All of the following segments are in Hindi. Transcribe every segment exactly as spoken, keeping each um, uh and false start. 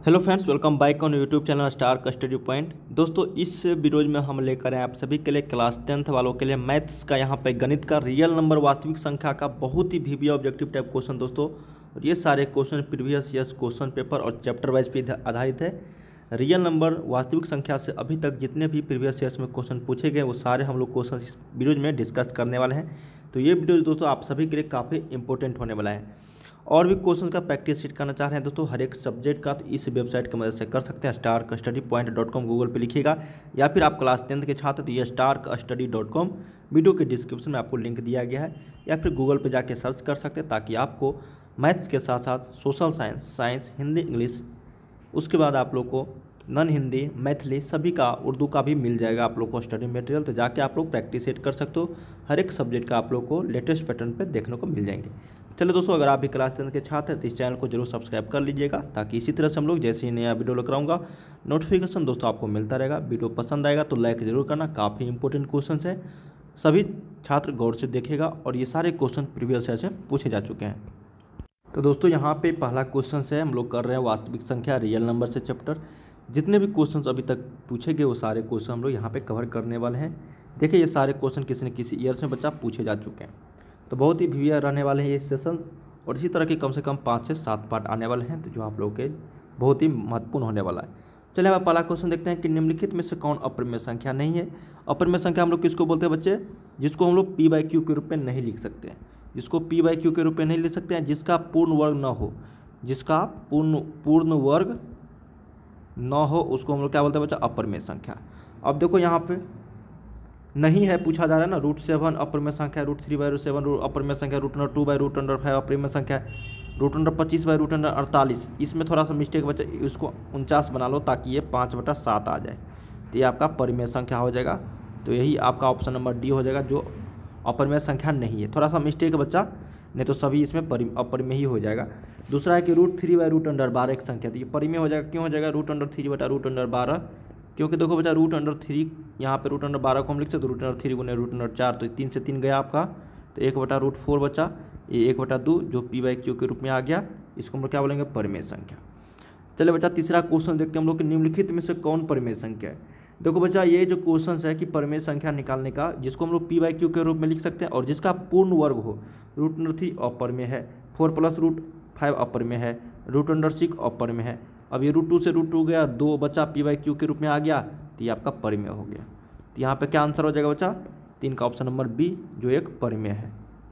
Hello friends, welcome back on YouTube channel star custody point. दोस्तों, इस वीडियो में हम लेकर आए आप सभी के लिए क्लास टेंथ वालों के लिए मैथ्स का यहाँ पे गणित का रियल नंबर वास्तविक संख्या का बहुत ही वीवीआई ऑब्जेक्टिव टाइप क्वेश्चन दोस्तों। और ये सारे question previous years question paper और चैप्टर वाइज पे आधारित है। रियल नंबर वास्तविक संख्या से अभी तक जितने भी प्रीवियस ईयर्स में क्वेश्चन पूछे गए वो सारे हम लोग क्वेश्चन इस वीडियो में डिस्कस करने वाले हैं। तो ये वीडियो दोस्तों आप सभी के लिए काफ़ी इंपॉर्टेंट होने वाला है। और भी क्वेश्चन का प्रैक्टिस शीट करना चाह रहे हैं दोस्तों हर एक सब्जेक्ट का, तो इस वेबसाइट की मदद से कर सकते हैं। Star custody point dot com Google पे लिखिएगा, या फिर आप क्लास टेंथ के छात्र तो ये star custody dot com video के डिस्क्रिप्शन में आपको लिंक दिया गया है, या फिर गूगल पे जाके सर्च कर सकते हैं, ताकि आपको मैथ्स के साथ साथ social science, science, Hindi, English, उसके बाद आप लोग को नॉन हिंदी, मैथिली सभी का, उर्दू का भी मिल जाएगा आप लोग को स्टडी मटेरियल। तो जाके आप लोग प्रैक्टिस सेट कर सकते हो। हर एक सब्जेक्ट का आप लोग को लेटेस्ट पैटर्न पे देखने को मिल जाएंगे। चलो दोस्तों, अगर आप भी क्लास टेंथ के छात्र हैं तो इस चैनल को जरूर सब्सक्राइब कर लीजिएगा, ताकि इसी तरह से हम लोग जैसे ही नया वीडियो लेकर आऊँगा नोटिफिकेशन दोस्तों आपको मिलता रहेगा। वीडियो पसंद आएगा तो लाइक जरूर करना, काफ़ी इंपॉर्टेंट क्वेश्चन है, सभी छात्र गौर से देखेगा। और ये सारे क्वेश्चन प्रीवियस ईयर से पूछे जा चुके हैं। तो दोस्तों, यहाँ पे पहला क्वेश्चन है, हम लोग कर रहे हैं वास्तविक संख्या रियल नंबर से चैप्टर। जितने भी क्वेश्चंस अभी तक पूछे गए वो सारे क्वेश्चन हम लोग यहाँ पे कवर करने वाले हैं। देखिए, ये सारे क्वेश्चन किसी न किसी ईयर्स में बच्चा पूछे जा चुके हैं, तो बहुत ही वीवीआई रहने वाले हैं ये सेशन। और इसी तरह के कम से कम पाँच से सात पार्ट आने वाले हैं, तो जो आप लोगों के बहुत ही महत्वपूर्ण होने वाला है। चलिए अब पहला क्वेश्चन देखते हैं कि निम्नलिखित में से कौन अपरिमेय संख्या नहीं है। अपरिमेय संख्या हम लोग किसको बोलते हैं बच्चे? जिसको हम लोग पी बाई क्यू के रूप में नहीं लिख सकते हैं, जिसको पी बाई क्यू के रूप में नहीं लिख सकते हैं, जिसका पूर्ण वर्ग न हो, जिसका पूर्ण पूर्ण वर्ग न हो, उसको हम लोग क्या बोलते हैं बच्चा? अपरिमेय संख्या। अब देखो यहाँ पे नहीं है पूछा जा रहा है ना, रूट सेवन अपरिमेय संख्या, root three by root seven अपरिमेय संख्या, root under two by root under five अपरिमेय संख्या, रूट अंडर पच्चीस बाई रूट अंडर अड़तालीस। इसमें थोड़ा सा मिस्टेक बच्चा, उसको उनचास बना लो ताकि ये पाँच बटा सात आ जाए, तो ये आपका परिमेय संख्या हो जाएगा। तो यही आपका ऑप्शन नंबर डी हो जाएगा, जो अपरिमेय संख्या नहीं है। थोड़ा सा मिस्टेक बच्चा, नहीं तो सभी इसमें परि अपरिमेय ही हो जाएगा। दूसरा है कि root three by root under बारह एक संख्या, तो ये परिमेय हो जाएगा। क्यों हो जाएगा? रूट अंडर थ्री बटा रूट अंडर बारह, क्योंकि देखो बच्चा रूट अंडर थ्री, यहाँ पे रूट अंडर बारह को हम लिख सकते, तो रूट अंडर थ्री गुने रूट अंडर चार, तो तीन से तीन गया आपका, तो एक बटा रूट फोर बचा, ये एक बटा दो जो पी बाई क्यू के रूप में आ गया, इसको हम लोग क्या बोलेंगे? परिमेय संख्या। चले बच्चा, तीसरा क्वेश्चन देखते हैं हम लोग कि निम्नलिखित में से कौन परिमेय संख्या है। देखो बच्चा, ये जो क्वेश्चन है कि परिमेय संख्या निकालने का, जिसको हम लोग पी बाई क्यू के रूप में लिख सकते हैं और जिसका पूर्ण वर्ग हो। रूट अंडर थ्री अपरिमेय है, फोर प्लस रूट फाइव अपरिमेय है, रूट अंडर सिक्स अपरिमेय है। अब ये रूट टू से रूट टू गया, दो बच्चा पी बाई क्यू के रूप में आ गया, तो ये आपका परिमेय हो गया। तो यहाँ पे क्या आंसर हो जाएगा बच्चा? तीन का ऑप्शन नंबर बी, जो एक परिमेय है।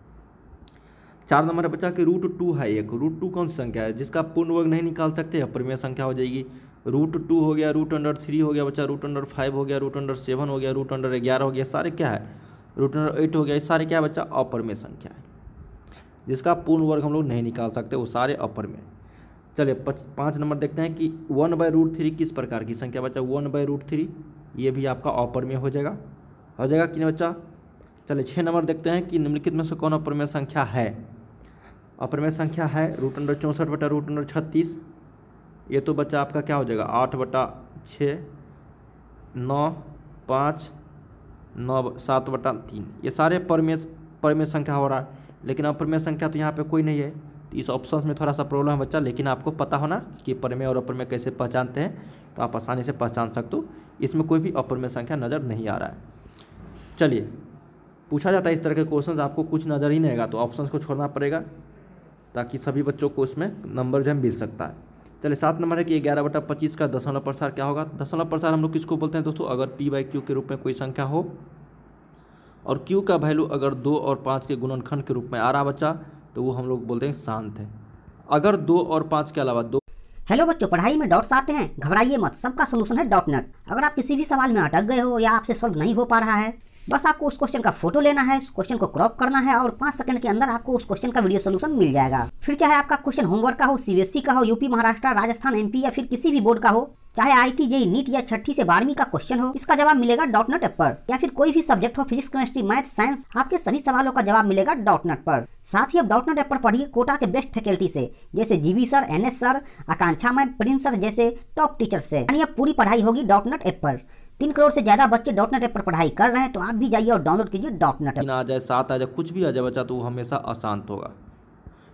चार नंबर है बच्चा कि रूट टू है एक, रूट टू कौन सी संख्या है? जिसका पूर्ण वर्ग नहीं निकाल सकते, अपरिमेय संख्या हो जाएगी। रूट टू हो गया, रूट अंडर थ्री हो गया बच्चा, रूट अंडर फाइव हो गया, रूट अंडर सेवन हो गया, रूट अंडर ग्यारह हो गया, सारे क्या है? रूट अंडर एट हो गया, ये सारे क्या है बच्चा? अपरिमेय संख्या है। जिसका पूर्ण वर्ग हम लोग नहीं निकाल सकते वो सारे अपरिमेय। चलिए पाँच नंबर देखते हैं कि वन बाई रूट थ्री किस प्रकार की संख्या बच्चा? वन बाई रूट थ्री, ये भी आपका अपरिमेय हो जाएगा, हो जाएगा कि नहीं बच्चा? चलिए छः नंबर देखते हैं कि निम्नलिखित में से कौन अपरिमेय संख्या है। अपरिमेय संख्या है रूट अंडर चौंसठ बटा रूट अंडर छत्तीस, ये तो बच्चा आपका क्या हो जाएगा? आठ बटा छः, नौ, पाँच, नौ, सात बटा तीन, ये सारे परिमेय परिमेय संख्या हो रहा है। लेकिन अपरिमेय संख्या तो यहाँ पे कोई नहीं है, तो इस ऑप्शन में थोड़ा सा प्रॉब्लम है बच्चा। लेकिन आपको पता होना कि परिमेय और अपरिमेय कैसे पहचानते हैं, तो आप आसानी से पहचान सकते हो। इसमें कोई भी अपरिमेय संख्या नज़र नहीं आ रहा है। चलिए, पूछा जाता है इस तरह के क्वेश्चन, आपको कुछ नज़र ही नहीं आएगा तो ऑप्शन को छोड़ना पड़ेगा, ताकि सभी बच्चों को इसमें नंबर जो है मिल सकता है। चलिए सात नंबर है कि ग्यारह बटा पच्चीस का दशमलव प्रसार क्या होगा? दशमलव प्रसार हम लोग किसको बोलते हैं दोस्तों? अगर पी बाई क्यू के रूप में कोई संख्या हो और क्यू का वैल्यू अगर दो और पाँच के गुणनखंड के रूप में आ रहा बच्चा, तो वो हम लोग बोलते हैं शांत है। अगर दो और पाँच के अलावा दो हेलो बच्चों, पढ़ाई में डॉट्स आते हैं, घबराइए मत, सबका सोल्यूशन है डॉट नेट। अगर आप किसी भी सवाल में अटक गए हो या आपसे सॉल्व नहीं हो पा रहा है, बस आपको उस क्वेश्चन का फोटो लेना है, उस क्वेश्चन को क्रॉप करना है और पाँच सेकंड के अंदर आपको उस क्वेश्चन का वीडियो सोल्यूशन मिल जाएगा। फिर चाहे आपका क्वेश्चन होमवर्क का हो, सीबीएसई का हो, यूपी, महाराष्ट्र, राजस्थान, एमपी या फिर किसी भी बोर्ड का हो, चाहे आईटी, जेई, नीट या छठी से बारहवीं का क्वेश्चन हो, इसका जवाब मिलेगा डॉट नेट ऐप पर। या फिर कोई भी सब्जेक्ट हो, फिजिक्स, केमिस्ट्री, मैथ, साइंस, आपके सभी सवालों का जवाब मिलेगा डॉट नेट पर। साथ ही अब डॉट नेट ऐप पर पढ़िए कोटा के बेस्ट फैकल्टी से, जैसे GV sir, NS sir, Akanksha ma'am, Prince sir जैसे टॉप टीचर से। यानी अब पूरी पढ़ाई होगी डॉट नेट ऐप पर। तीन करोड़ से ज्यादा बच्चे डॉट नेट ऐप पर पढ़ाई कर रहे हैं, तो आप भी जाइए और डाउनलोड कीजिए डॉट नेट। आ जाए, सात आ जाए, कुछ भी आ जाए बच्चा, तो वो हमेशा अशांत होगा।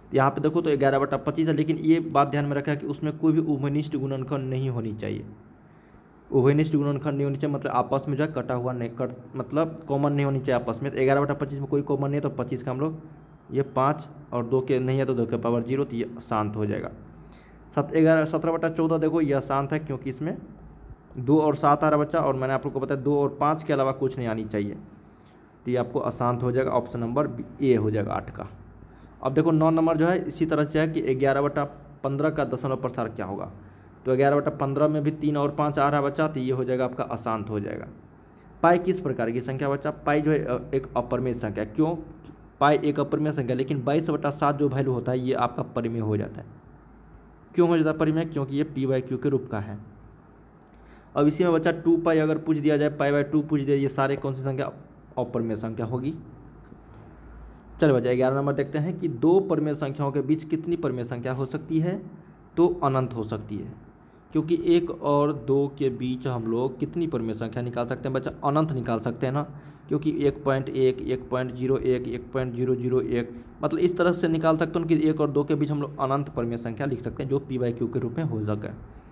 यहाँ पे देखो तो ग्यारह बटा पच्चीस है, लेकिन ये बात ध्यान में रखा है कि उसमें कोई भी उभयनिष्ठ गुणनखंड नहीं होनी चाहिए। उभयनिष्ठ गुणनखंड नहीं होनी चाहिए मतलब आपस में जो है कटा हुआ नहीं कट मतलब कॉमन नहीं होनी चाहिए आपस में। तो ग्यारह बटा पच्चीस में कोई कॉमन नहीं है तो पच्चीस का हम लोग ये पाँच और दो के नहीं है तो दो के पावर जीरो, तो ये शांत हो जाएगा। सत ग्यारह सत्रह बटा चौदह देखो यह शांत है क्योंकि इसमें दो और सात आ रहा बच्चा, और मैंने आप लोग को बताया दो और पाँच के अलावा कुछ नहीं आनी चाहिए, तो ये आपको अशांत हो जाएगा। ऑप्शन नंबर ए हो जाएगा आठ का। अब देखो नौ नंबर जो है इसी तरह से है कि ग्यारह बटा पंद्रह का दशमलव प्रसार क्या होगा। तो ग्यारह बटा पंद्रह में भी तीन और पाँच आ रहा बच्चा, तो ये हो जाएगा आपका अशांत हो जाएगा। पाई किस प्रकार की संख्या बच्चा? पाई जो है एक अपरिमेय संख्या। क्यों? पाई एक अपरिमेय संख्या, लेकिन बाईस बटा सात जो वैल्यू होता है ये आपका परिमेय हो जाता है। क्यों हो जाता है परिमेय? क्योंकि ये पी बाई क्यू के रूप का है। अब इसी में बच्चा टू पाई अगर पूछ दिया जाए, पाई बाई टू पूछ दिया, ये सारे कौन सी संख्या? अपरिमेय संख्या होगी। चलो बच्चा ग्यारह नंबर देखते हैं कि दो परिमेय संख्याओं के बीच कितनी परिमेय संख्या हो सकती है? तो अनंत हो सकती है, क्योंकि एक और दो के बीच हम लोग कितनी परिमेय संख्या निकाल सकते हैं बच्चा? अनंत निकाल सकते हैं ना, क्योंकि एक पॉइंट एक, एक पॉइंट जीरो एक, एक पॉइंट जीरो जीरो एक, मतलब इस तरह से निकाल सकते हैं कि एक और दो के बीच हम लोग अनंत परिमेय संख्या लिख सकते हैं जो पी बाई क्यू के रूप में हो सके।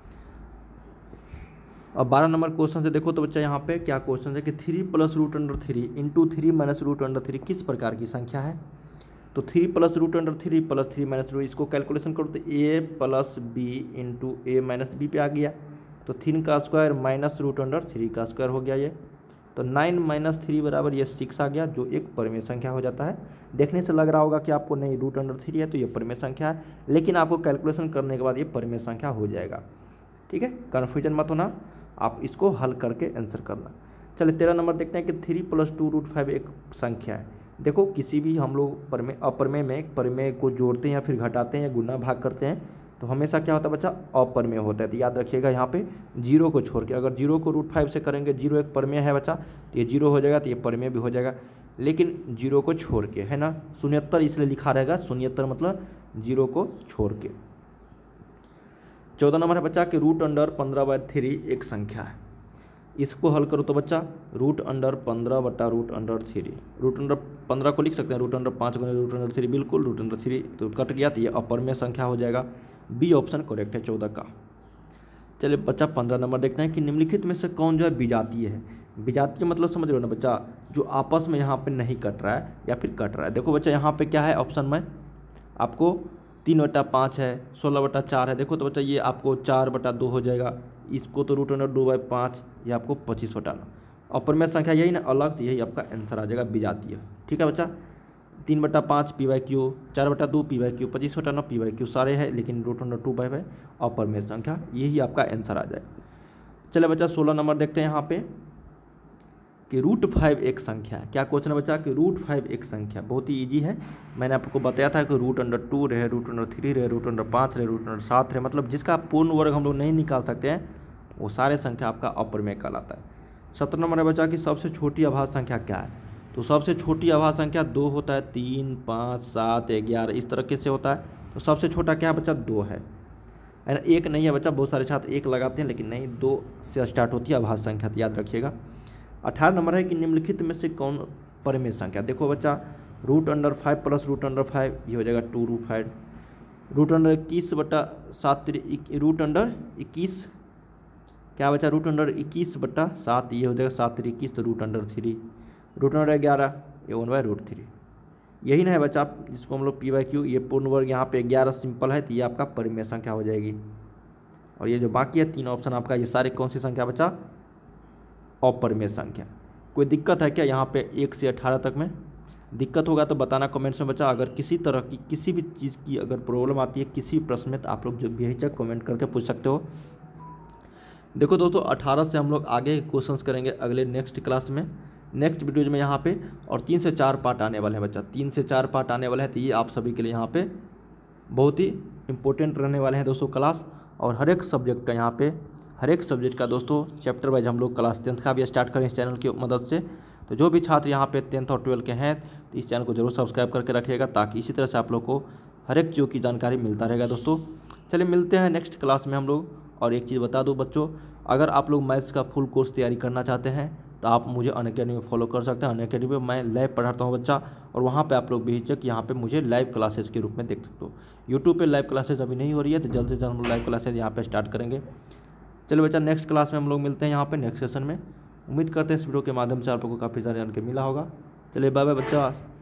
अब बारह नंबर क्वेश्चन से देखो तो बच्चा यहाँ पे क्या क्वेश्चन है कि three plus root under three into three minus root under three किस प्रकार की संख्या है? तो three plus root under three plus three minus root, इसको कैलकुलेशन करो तो A plus B into A minus B पे आ गया, तो थ्री का square minus root under three का स्क्वायर हो गया ये, तो नाइन माइनस थ्री बराबर ये सिक्स आ गया, जो एक परिमेय संख्या हो जाता है। देखने से लग रहा होगा कि आपको नहीं रूट अंडर थ्री है तो ये परिमेय संख्या है, लेकिन आपको कैलकुलेशन करने के बाद ये परिमेय संख्या हो जाएगा। ठीक है, कन्फ्यूजन मत होना, आप इसको हल करके आंसर करना। चलिए तेरह नंबर देखते हैं कि three plus two root five एक संख्या है। देखो किसी भी हम लोग परिमेय अपरिमेय में परिमेय को जोड़ते हैं या फिर घटाते हैं या गुना भाग करते हैं तो हमेशा क्या होता है बच्चा? अपरिमेय होता है। तो याद रखिएगा यहाँ पे जीरो को छोड़ के, अगर जीरो को रूट फाइव से करेंगे, जीरो एक परिमेय है बच्चा तो ये जीरो हो जाएगा, तो ये परिमेय भी हो जाएगा, लेकिन जीरो को छोड़ के, है ना, शून्यत्तर इसलिए लिखा रहेगा, शून्यत्तर मतलब जीरो को छोड़ के। चौदह नंबर है बच्चा कि रूट अंडर पंद्रह बाय थ्री एक संख्या है। इसको हल करो तो बच्चा रूट अंडर पंद्रह बटा root under three, root under पंद्रह को लिख सकते हैं रूट अंडर पाँच गुना रूट अंडर थ्री, बिल्कुल रूट अंडर थ्री तो कट गया, तो ये अपरिमेय संख्या हो जाएगा। बी ऑप्शन करेक्ट है चौदह का। चलिए बच्चा पंद्रह नंबर देखते हैं कि निम्नलिखित में से कौन जो है विजातीय है। विजातीय मतलब समझ रहे हो ना बच्चा, जो आपस में यहाँ पे नहीं कट रहा है या फिर कट रहा है। देखो बच्चा यहाँ पे क्या है ऑप्शन में, आपको तीन बटा पाँच है, सोलह बटा चार है। देखो तो बच्चा ये आपको चार बटा दो हो जाएगा, इसको तो रूट अंडर दो बाई पाँच, ये आपको पच्चीस बटा नौ। अपरिमेय संख्या यही ना अलग, तो यही आपका आंसर आ जाएगा विजातीय। ठीक है बच्चा, तीन बटा पाँच पी बाई क्यू, चार बटा दो पी बाई क्यू, पच्चीस बटा नौ पी बाई क्यू सारे हैं, लेकिन root under two by by अपरिमेय संख्या, यही आपका आंसर आ जाएगा। चले बच्चा सोलह नंबर देखते हैं यहाँ पे कि रूट फाइव एक संख्या है। क्या क्वेश्चन है बच्चा कि रूट फाइव एक संख्या, बहुत ही इजी है। मैंने आपको बताया था कि रूट अंडर टू रहे, रूट अंडर थ्री रहे, रूट अंडर पाँच रहे, रूट अंडर सात रहे, मतलब जिसका पूर्ण वर्ग हम लोग नहीं निकाल सकते हैं वो सारे संख्या आपका अपरिमेय कहलाता है। सत्रह नंबर है बच्चा कि सबसे छोटी अभाज्य संख्या क्या है। तो सबसे छोटी अभाज्य संख्या दो होता है, तीन, पाँच, सात, ग्यारह इस तरीके से होता है। तो सबसे छोटा क्या है बच्चा? दो है, है ना, एक नहीं है बच्चा। बहुत सारे छात्र एक लगाते हैं, लेकिन नहीं, दो से स्टार्ट होती है अभाज्य संख्या, तो याद रखिएगा। अठारह नंबर है कि निम्नलिखित में से कौन परिमेय संख्या। देखो बच्चा root under five plus root under five ये हो जाएगा two root five, root under इक्कीस बटा सात, रूट अंडर इक्कीस क्या बचा? रूट अंडर इक्कीस बटा सात, ये हो जाएगा सात इक्कीस, तो root under three, root under ग्यारह ये वन बाई रूट थ्री, यही ना है बच्चा जिसको हम लोग पी बाई क्यू, ये पूर्ण वर्ग यहाँ पे ग्यारह सिंपल है, तो ये आपका परिमेय संख्या हो जाएगी। और ये जो बाकी है तीन ऑप्शन आपका, ये सारे कौन सी संख्या बच्चा? अपरिमेय संख्या। कोई दिक्कत है क्या यहाँ पे एक से अठारह तक में? दिक्कत होगा तो बताना कमेंट्स में बच्चा। अगर किसी तरह की किसी भी चीज़ की अगर प्रॉब्लम आती है किसी प्रश्न में, तो आप लोग जो बेहिचक कमेंट करके पूछ सकते हो। देखो दोस्तों अठारह से हम लोग आगे क्वेश्चंस करेंगे अगले नेक्स्ट क्लास में, नेक्स्ट वीडियोज में यहाँ पे, और तीन से चार पार्ट आने वाले हैं बच्चा, तीन से चार पार्ट आने वाले हैं। तो ये आप सभी के लिए यहाँ पे बहुत ही इंपॉर्टेंट रहने वाले हैं दोस्तों क्लास, और हर एक सब्जेक्ट का यहाँ पे हर एक सब्जेक्ट का दोस्तों चैप्टर वाइज हम लोग क्लास टेंथ का भी स्टार्ट करें इस चैनल की मदद से। तो जो भी छात्र यहाँ पे टेंथ और ट्वेल्थ के हैं तो इस चैनल को जरूर सब्सक्राइब करके रखिएगा, ताकि इसी तरह से आप लोग को हर एक चीज़ों की जानकारी मिलता रहेगा दोस्तों। चलिए मिलते हैं नेक्स्ट क्लास में हम लोग। और एक चीज़ बता दूँ बच्चों, अगर आप लोग मैथ्स का फुल कोर्स तैयारी करना चाहते हैं तो आप मुझे अनअकैडमी में फॉलो कर सकते हैं। अनअकैडमी में मैं लाइव पढ़ाता हूँ बच्चा, और वहाँ पे आप लोग बेहिचक यहाँ पे मुझे लाइव क्लासेस के रूप में देख सकते हो। यूट्यूब पे लाइव क्लासेस अभी नहीं हो रही है, तो जल्द से जल्द हम लाइव क्लासेस यहाँ पे स्टार्ट करेंगे। चलिए बच्चा, नेक्स्ट क्लास में हम लोग मिलते हैं यहाँ पे नेक्स्ट सेशन में। उम्मीद करते हैं इस वीडियो के माध्यम से आप लोगों को काफ़ी सारे जानकारी मिला होगा। चलिए बाय बाय बच्चा।